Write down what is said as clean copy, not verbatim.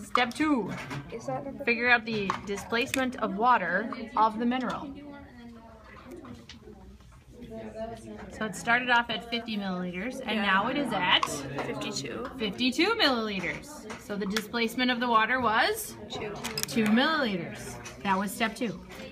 Step 2. Is that number? Figure out the displacement of water of the mineral. So it started off at 50 milliliters, and now it is at 52. 52 milliliters. So the displacement of the water was 2 milliliters. That was step 2.